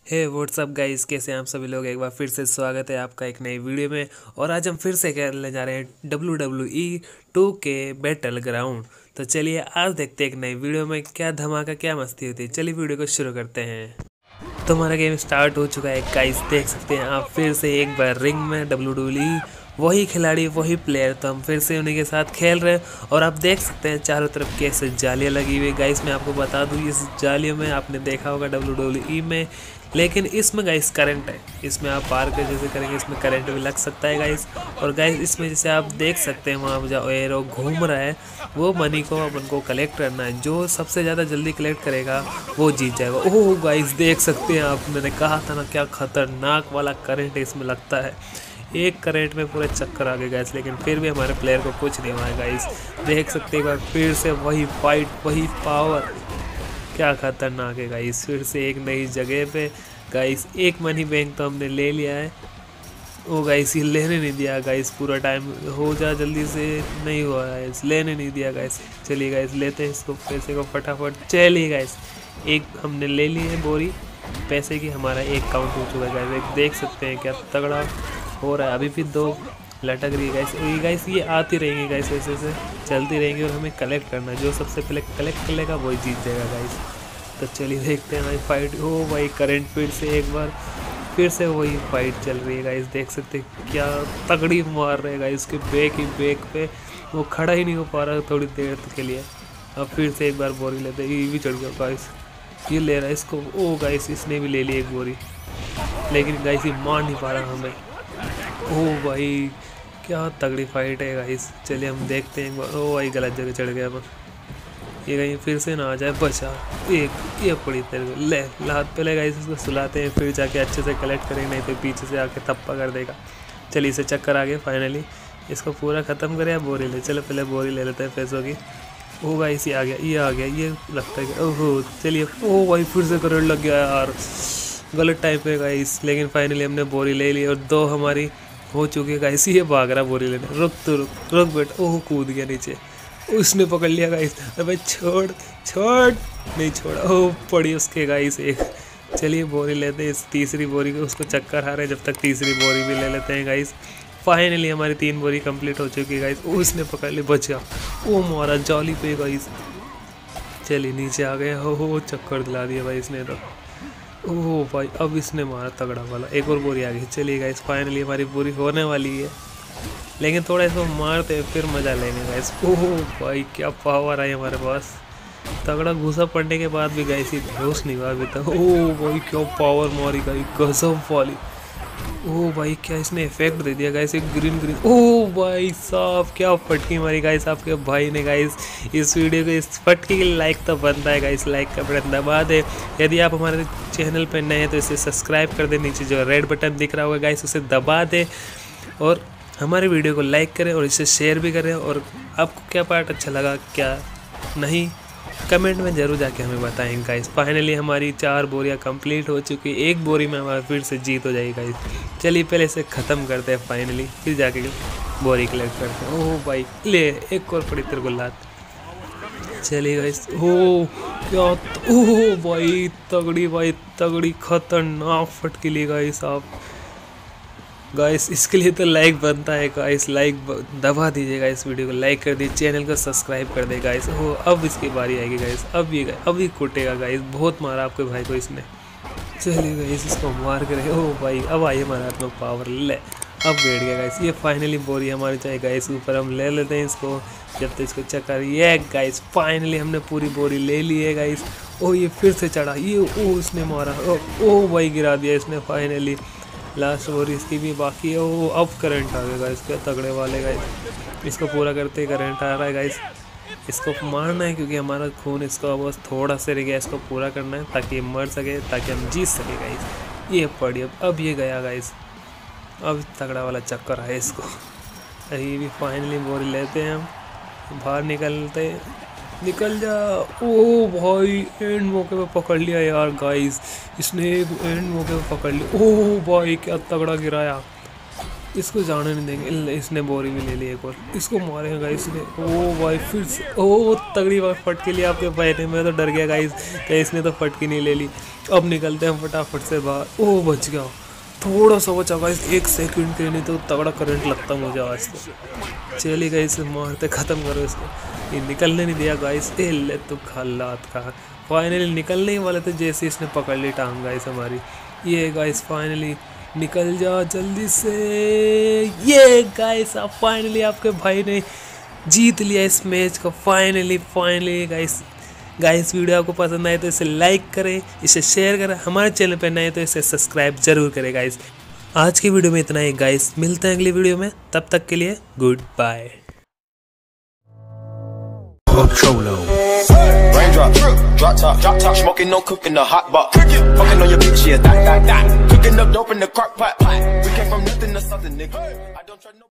हे WhatsApp guys, कैसे हैं आप सभी लोग। एक बार फिर से स्वागत है आपका एक नई वीडियो में। और आज हम फिर से खेलने जा रहे हैं WWE 2K बैटल ग्राउंड। तो चलिए आज देखते हैं एक नई वीडियो में क्या धमाका क्या मस्ती होती है। चलिए वीडियो को शुरू करते हैं। तो हमारा गेम स्टार्ट हो चुका है गाइस, देख सकते हैं आप फिर से एक बार रिंग में WWE वही खिलाड़ी वही प्लेयर। तो हम फिर से उन्हीं के साथ खेल रहे हैं और आप देख सकते हैं चारों तरफ कैसे जालियाँ लगी हुई है। गाइस मैं आपको बता दूं, इस जालियों में आपने देखा होगा WWE में, लेकिन इसमें गाइस करंट है। इसमें आप पार के जैसे करेंगे इसमें करंट भी लग सकता है गाइस। और गाइस इसमें जैसे आप देख सकते हैं वहाँ जो एरो घूम रहा है वो मनी को अपन को कलेक्ट करना है। जो सबसे ज़्यादा जल्दी कलेक्ट करेगा वो जीत जाएगा। ओह गाइस देख सकते हैं आप, मैंने कहा था ना क्या खतरनाक वाला करंट इसमें लगता है। एक करंट में पूरे चक्कर आ गए गाइस, लेकिन फिर भी हमारे प्लेयर को कुछ नहीं हुआ है गाइस। देख सकते हैं फिर से वही फाइट वही पावर, क्या खतरनाक है गाइस। फिर से एक नई जगह पे गाइस, एक मनी बैंक तो हमने ले लिया है। ओ गाइस ये लेने नहीं दिया गाइस, पूरा टाइम हो जा जल्दी से, नहीं हुआ है लेने नहीं दिया गाइस। चलिए गाइस लेते हैं इसको पैसे को फटाफट। चलिए गाइस एक हमने ले ली है बोरी पैसे की, हमारा एक काउंट हो चुका है गाइस। देख सकते हैं क्या तगड़ा हो रहा है। अभी भी दो लटक रही है गाइस। ये गाइस ये आती रहेंगी गाइस, ऐसे से चलती रहेंगी और हमें कलेक्ट करना है। जो सबसे पहले कलेक्ट कर लेगा वही जीत जाएगा गाइस। तो चलिए देखते हैं भाई फाइट। ओ भाई करंट फिर से एक बार फिर से वही फाइट चल रही है गाइस। देख सकते हैं क्या तगड़ी मार रहे हैं गाइस के बैक ही बैक पे, वो खड़ा ही नहीं हो पा रहा थोड़ी देर के लिए। अब फिर से एक बार बोरी लेते हैं, ये भी चढ़ गया गाइस, ये ले रहा है इसको। ओ गाइस इसने भी ले ली एक बोरी, लेकिन गाइस ये मार नहीं पा रहा हमें। ओ भाई क्या तगड़ी फाइट है गाइस। चलिए हम देखते हैं एक बार। ओ भाई गलत जगह चढ़ गया, पर ये कहीं फिर से ना आ जाए। बचा एक, ये पड़ी तेरे को ले लात पे ले गाइस। इसको सुलाते हैं फिर जाके अच्छे से कलेक्ट करेंगे, नहीं तो पीछे से आके थप्पा कर देगा। चलिए इसे चक्कर आ गए फाइनली, इसको पूरा ख़त्म करें या बोरी ले। चलो पहले बोरी ले लेते हैं पैसों की। ओ गाइस ये आ गया, ये आ गया, ये लगता है कि ओहो। चलिए ओ भाई फिर से करंट लग गया यार, गलत टाइम पे गाइस। लेकिन फाइनली हमने बोरी ले ली और दो हमारी हो चुकी है गाइस। ये भाग रहा बोरी लेने, रुक तो रुक बेटा। ओह कूद गया नीचे, उसने पकड़ लिया गाइस। अबे छोड़ छोड़, नहीं छोड़ा। ओह पड़ी उसके गाइस एक। चलिए बोरी लेते हैं, इस तीसरी बोरी को उसको चक्कर आ रहे हैं, जब तक तीसरी बोरी भी ले लेते हैं गाइस। फाइनली हमारी 3 बोरी कंप्लीट हो चुकी है गाइस। उसने पकड़ ली, बच गया। ओ मारा जाली पे गाइस। चलिए नीचे आ गए। हो चक्कर दिला दिया भाई इसने तो। ओह भाई अब इसने मारा तगड़ा वाला, एक और बोरी आ गई। चलिए गाइस फाइनली हमारी बोरी होने वाली है, लेकिन थोड़ा इसको मारते फिर मज़ा लेंगे गाइस। ओह भाई क्या पावर है हमारे पास, तगड़ा घुसा पड़ने के बाद भी गाइस ये बेहोश नहीं हुआ अभी तक। ओह भाई क्या पावर मारी गाइस, गजब वाली। ओह भाई क्या इसने इफेक्ट दे दिया गाइस, एक ग्रीन ग्रीन। ओह भाई साहब क्या फटकी मारी गाइस आपके भाई ने गाइस। इस वीडियो को इस फटकी के लाइक तो बनता है गाइस, लाइक का बटन दबा दे। यदि आप हमारे चैनल पर नए हैं तो इसे सब्सक्राइब कर दे, नीचे जो रेड बटन दिख रहा होगा गाइस उसे दबा दे और हमारे वीडियो को लाइक करें और इसे शेयर भी करें। और आपको क्या पार्ट अच्छा लगा क्या नहीं, कमेंट में ज़रूर जाके हमें बताएं गाइस। फाइनली हमारी 4 बोरियां कंप्लीट हो चुकी है, एक बोरी में हमारा फिर से जीत हो जाएगी गाइस। चलिए पहले इसे ख़त्म करते हैं फाइनली, फिर जाके बोरी कलेक्ट करते हैं। ओह भाई ले एक और पड़ी तेरे को लात। चलिए गाइस। ओह क्या, ओह भाई तगड़ी खतरनाक फटकी ली गाइस आप। गाइस इसके लिए तो लाइक बनता है गाइस, लाइक दबा दीजिएगा, इस वीडियो को लाइक कर दीजिए, चैनल को सब्सक्राइब कर दे गाइस। हो अब इसकी बारी आएगी गाइस, अब ये कूटेगा गाइस। बहुत मारा आपके भाई को इसने। चलिए गाइस इसको मार कर। ओ भाई अब आइए हमारे हाथ में पावर, ले अब बैठ गया गाइस। ये फाइनली बोरी हमारी चाहिए गाइस, ऊपर हम ले लेते हैं इसको जब तक इसको चक्कर। ये गाइस फाइनली हमने पूरी बोरी ले ली है गाइस। ओ ये फिर से चढ़ा, ये ओ इसने मारा। ओ भाई गिरा दिया इसने फाइनली। लास्ट बोरी इसकी भी बाकी है। वो अब करंट आ गया गाइस, क्या तगड़े वाले गाइस। इसको पूरा करते करंट आ रहा है गाइस। इसको मारना है क्योंकि हमारा खून इसको बस थोड़ा सा रह गया, इसको पूरा करना है ताकि ये मर सके, ताकि हम जीत सके गाइस। ये पड़ी अब ये गया गाइस, अब तगड़ा वाला चक्कर है इसको। ये भी फाइनली बोरी लेते हैं हम, बाहर निकल जा। ओ भाई एंड मौके पे पकड़ लिया यार गाइस, इसने एक एंड मौके पे पकड़ लिया। ओ भाई क्या तगड़ा गिराया। इसको जाने नहीं देंगे। इसने बोरी भी ले ली एक और, इसको मारेगा गाइस ने। ओ भाई फिर से ओ तगड़ी बार फटके लिया आपके भाई ने। मैं तो डर गया गाइस कि इसने तो फटकी नहीं ले ली। अब निकलते हैं फटाफट से बाहर। ओ बच गया, थोड़ा सा बचा गाइस, 1 सेकंड के, नहीं तो तगड़ा करंट लगता मुझे आज तो। चलिए गाइस मारते ख़त्म करो इसको। ये निकलने नहीं दिया गाइस। ए ले तो खालात का। फाइनली निकलने ही वाले थे जैसे इसने पकड़ ली टांग गाइस हमारी। ये गाइस फाइनली निकल जा जल्दी से। ये गाइस आप फाइनली आपके भाई ने जीत लिया इस मैच को। फाइनली गाइस वीडियो आपको पसंद आए तो इसे लाइक करें, इसे शेयर करें, हमारे चैनल पर नए तो इसे सब्सक्राइब जरूर करें गाइस। आज की वीडियो में इतना ही गाइस, मिलते हैं अगली वीडियो में, तब तक के लिए good bye. Raindrop, drop top, smoking, no cooking, the hot box. Fucking on your bitch, yeah, that. Cooking up dope in the crock pot. We came from nothing to something, nigga. I don't try no.